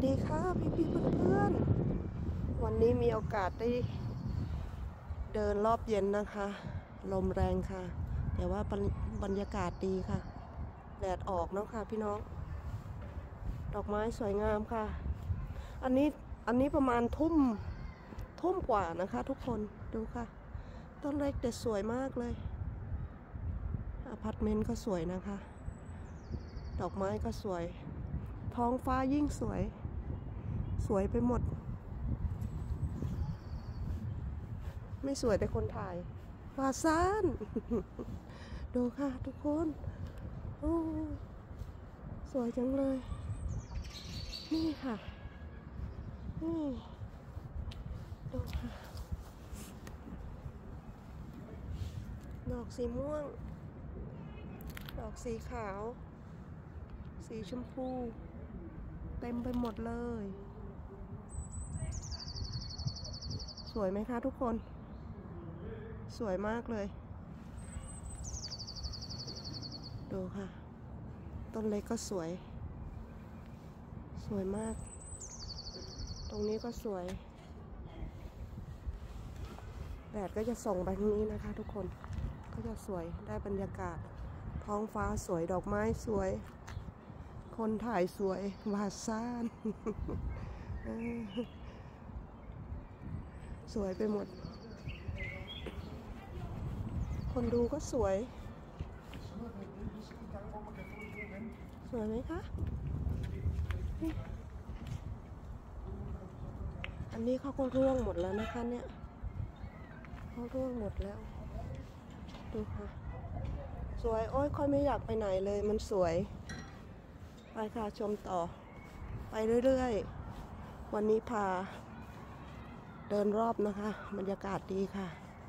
ดีค่ะพี่เพื่อนๆวันนี้มีโอกาสได้เดินรอบเย็นนะคะลมแรงค่ะแต่ว่าบรรยากาศดีค่ะแดดออกเนาะค่ะพี่น้องดอกไม้สวยงามค่ะอันนี้ประมาณทุ่มกว่านะคะทุกคนดูค่ะต้นเล็กแต่สวยมากเลยอพาร์ตเมนต์ก็สวยนะคะดอกไม้ก็สวยท้องฟ้ายิ่งสวยไปหมดไม่สวยแต่คนถ่ายวาซานดูค่ะทุกคนโอ้สวยจังเลยนี่ค่ะนี่ดูค่ะดอกสีม่วงดอกสีขาวสีชมพูเต็มไปหมดเลยสวยไหมคะทุกคนสวยมากเลยดูค่ะต้นเล็กก็สวยมากตรงนี้ก็สวยแดดก็จะส่องไปทางนี้นะคะทุกคนก็จะสวยได้บรรยากาศท้องฟ้าสวยดอกไม้สวยคนถ่ายสวยวาดซ่านสวยไปหมดคนดูก็สวยไหมคะอันนี้เขาก็ร่วงหมดแล้วนะคะเนี่ยเขาร่วงหมดแล้วดูค่ะสวยโอ้ยค่อยไม่อยากไปไหนเลยมันสวยไปค่ะชมต่อไปเรื่อยๆวันนี้พาเดินรอบนะคะบรรยากาศดีค่ะ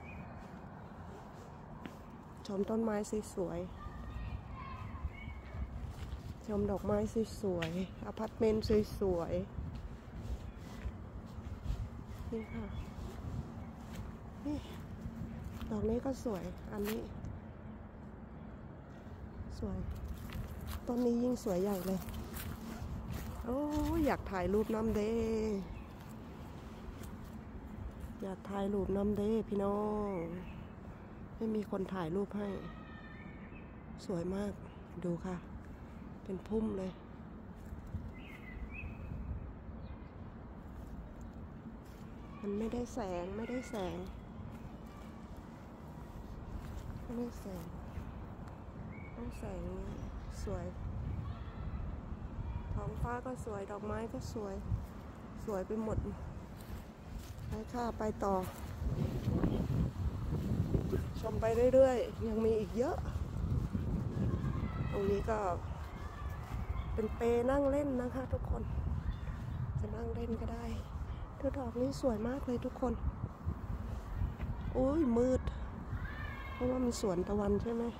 ชมต้นไม้สวยๆชมดอกไม้สวยๆอพาร์ตเมนต์สวยๆนี่ค่ะนี่ดอกนี้ก็สวยอันนี้สวยต้นนี้ยิ่งสวยใหญ่เลยโอ้อยากถ่ายรูปน้ำเด้อยากถ่ายรูปน้ำเด้พี่น้องไม่มีคนถ่ายรูปให้สวยมากดูค่ะเป็นพุ่มเลยมันไม่ได้แสงต้องแสงสวยท้องฟ้าก็สวยดอกไม้ก็สวยไปหมดไปค่ะไปต่อชมไปเรื่อยๆยังมีอีกเยอะตรงนี้ก็เป็นเปนั่งเล่นนะคะทุกคนจะนั่งเล่นก็ได้ดูดอกนี้สวยมากเลยทุกคนโอ้ยมืดเพราะว่ามันสวนตะวันใช่ไหม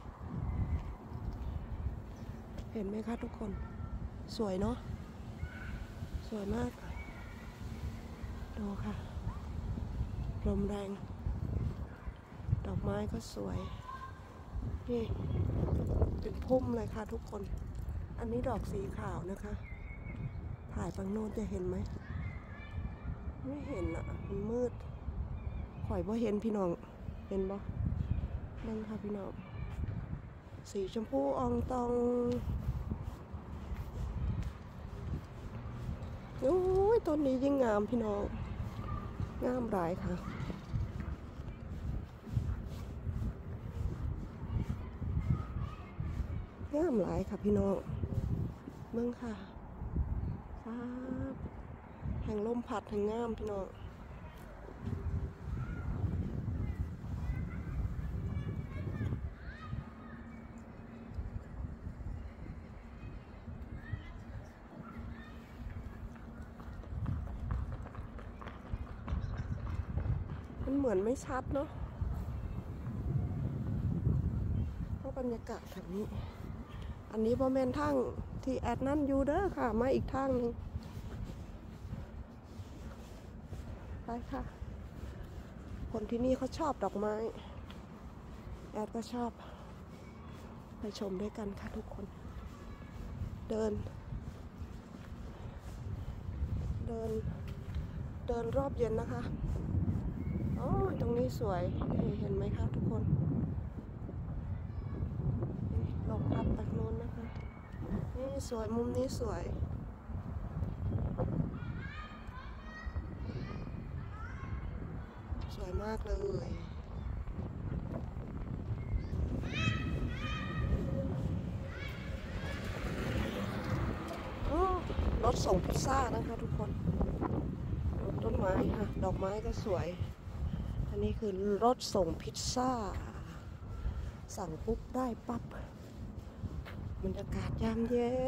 เห็นไหมคะทุกคนสวยเนาะสวยมากดูค่ะลมแรงดอกไม้ก็สวยนี่เป็นพุ่มเลยค่ะทุกคนอันนี้ดอกสีขาวนะคะถ่ายฝั่งโน้นจะเห็นไหมไม่เห็นอ่ะมันมืดข่อยบ่เห็นพี่น้องเห็นบ่นั่นค่ะพี่น้องสีชมพูอองตองโอ้ยต้นนี้ยิ่งงามพี่น้องงามหลายค่ะงามหลายค่ะพี่น้องเมืองค่ะฟ้าแห่งลมพัดแห่งงามพี่น้องมันเหมือนไม่ชัดเนาะเพราะบรรยากาศแบบนี้อันนี้โมเมนต์ทางที่แอดนั่นอยู่เด้อค่ะมาอีกทางนึงไปค่ะคนที่นี่เขาชอบดอกไม้แอดก็ชอบไปชมด้วยกันค่ะทุกคนเดินเดินรอบเย็นนะคะโอ้ตรงนี้สวยเห็นไหมคะทุกคนลงพัดไปโน้นนะคะนี่สวยมุมนี้สวยสวยมากเลยรถส่งพิซซ่านะคะทุกคนต้นไม้ค่ะดอกไม้ก็สวยอันนี้คือรถส่งพิซซ่าสั่งปุ๊บได้ปั๊บบรรยากาศยามเย็น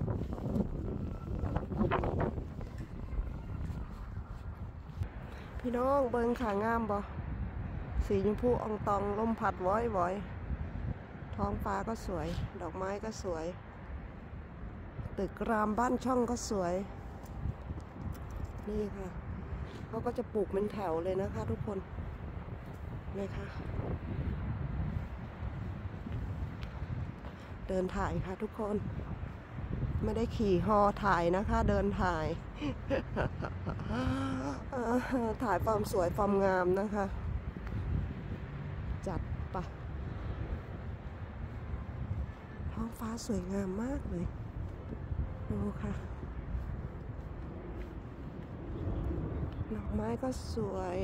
พี่น้องเบิงขางามบ่สีชมพูอองตองลมพัดว้อยท้องฟ้าก็สวยดอกไม้ก็สวยตึกรามบ้านช่องก็สวยนี่ค่ะเขาก็จะปลูกเป็นแถวเลยนะคะทุกคนนี่ค่ะเดินถ่ายค่ะทุกคนไม่ได้ขี่ฮอถ่ายนะคะเดินถ่าย ถ่ายความสวยความงามนะคะจัดปะท้องฟ้าสวยงามมากเลยดูค่ะดอกไม้ก็สวย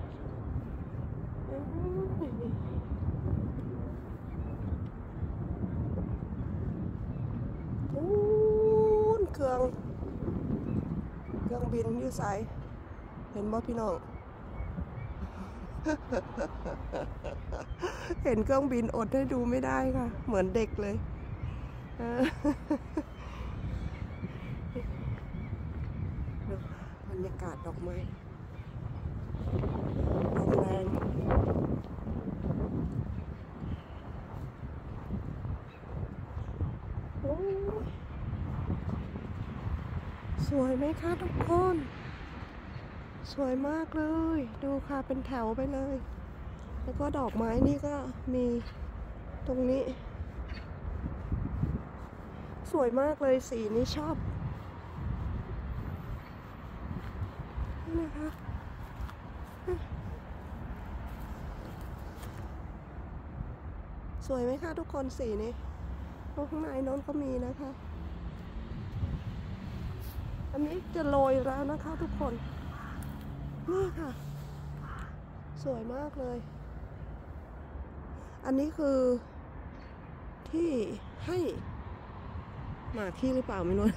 เครื่องบินอยู่ไสเห็นบ่พี่น้อง เห็นเครื่องบินอดให้ดูไม่ได้ค่ะเหมือนเด็กเลยบรรยากาศดอกไม้ลมแรงสวยไหมคะทุกคนสวยมากเลยดูค่ะเป็นแถวไปเลยแล้วก็ดอกไม้นี่ก็มีตรงนี้สวยมากเลยสีนี้ชอบนี่นะคะสวยไหมคะทุกคนสีนี้ข้างในโน้นก็มีนะคะอันนี้จะโรยแล้วนะคะทุกคนนี่ค่ะสวยมากเลยอันนี้คือที่ให้หมาขี้หรือเปล่าไม่รู้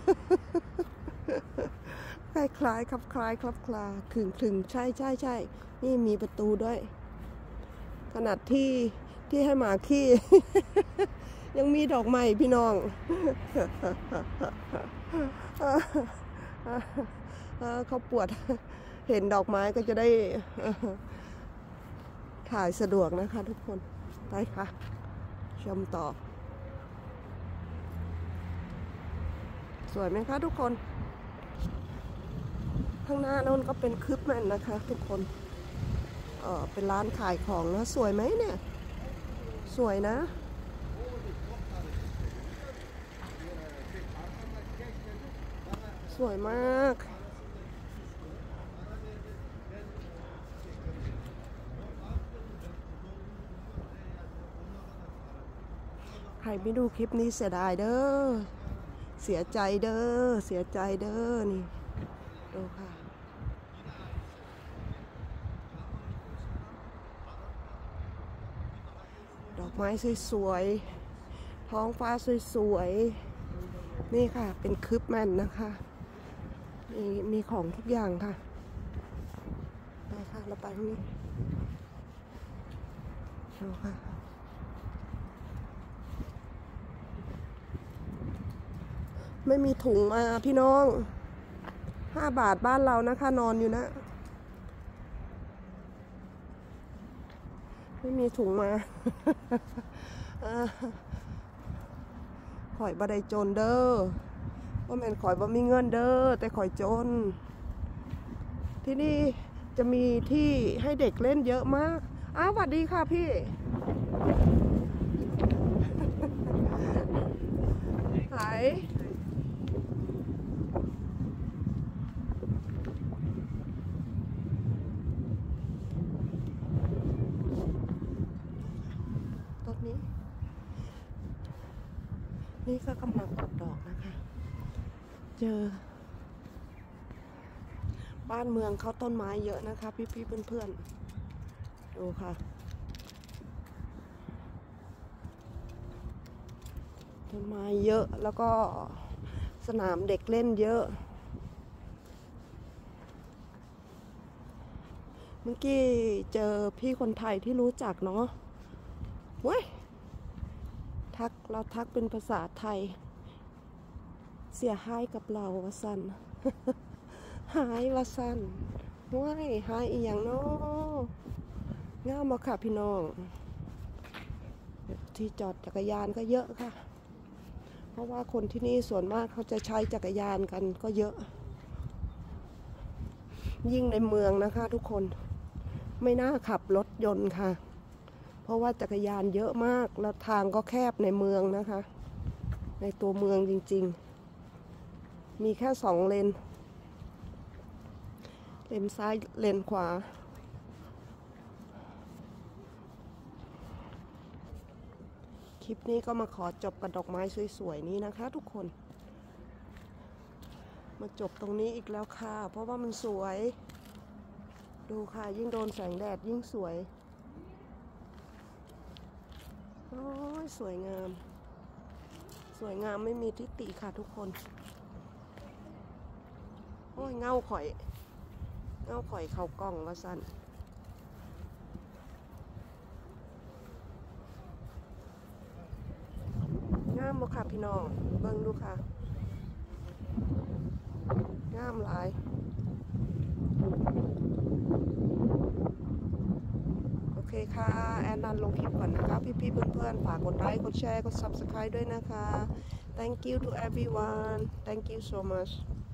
คล้ายๆครับคล้ายครับคลาขึงใช่นี่มีประตูด้วยขนาดที่ให้หมาขี้ ยังมีดอกไม้พี่น้อง เขาปวดเห็นดอกไม้ก็จะได้ถ่ายสะดวกนะคะทุกคนไปค่ะชมต่อสวยไหมคะทุกคนข้างหน้าโน้นก็เป็นคึบแมนนะคะทุกคนเป็นร้านขายของนะสวยไหมเนี่ยสวยนะสวยมากใครไม่ดูคลิปนี้เสียดายเด้อเสียใจเด้อนี่ดูค่ะดอกไม้สวยๆท้องฟ้าสวยๆนี่ค่ะเป็นคึบแมนนะคะมีของทุกอย่างค่ะไปค่ะเราไปตรงนี้ดูค่ะไม่มีถุงมาพี่น้อง5 บาทบ้านเรานะคะนอนอยู่นะไม่มีถุงมา ข่อยบ่ได้จนเด้อว่าแม่นข่อยบ่มีเงินเด้อแต่ข่อยจนที่นี่จะมีที่ให้เด็กเล่นเยอะมากอ้าวสวัสดีค่ะพี่นี้ก็กำลังออกดอกนะคะ เจอบ้านเมืองเขาต้นไม้เยอะนะคะพี่ๆเพื่อนๆดูค่ะต้นไม้เยอะแล้วก็สนามเด็กเล่นเยอะเมื่อกี้เจอพี่คนไทยที่รู้จักเนาะเว้ยเราทักเป็นภาษาไทยเสียหายกับเราวะสัน หายวะสันว้ายหายอีกอย่างเนาะงามมาค่ะพี่น้องที่จอดจักรยานก็เยอะค่ะเพราะว่าคนที่นี่ส่วนมากเขาจะใช้จักรยานกันก็เยอะยิ่งในเมืองนะคะทุกคนไม่น่าขับรถยนต์ค่ะเพราะว่าจักรยานเยอะมากแล้วทางก็แคบในเมืองนะคะในตัวเมืองจริงๆมีแค่2 เลนซ้ายเลนขวาคลิปนี้ก็มาขอจบกับดอกไม้สวยๆนี้นะคะทุกคนมาจบตรงนี้อีกแล้วค่ะเพราะว่ามันสวยดูค่ะยิ่งโดนแสงแดดยิ่งสวยโอ้ยสวยงามไม่มีทิฏฐิค่ะทุกคนโอ้ยเงาข่อยเข้ากล้องว่าสั้นงามบ่ค่ะพี่น้องเบิ่งดูค่ะงามหลายโอเคค่ะแอนนันลงคลิปก่อนนะคะพี่ๆเพื่อนๆฝากกดไลค์กดแชร์กด Subscribe ด้วยนะคะ Thank you to everyone Thank you so much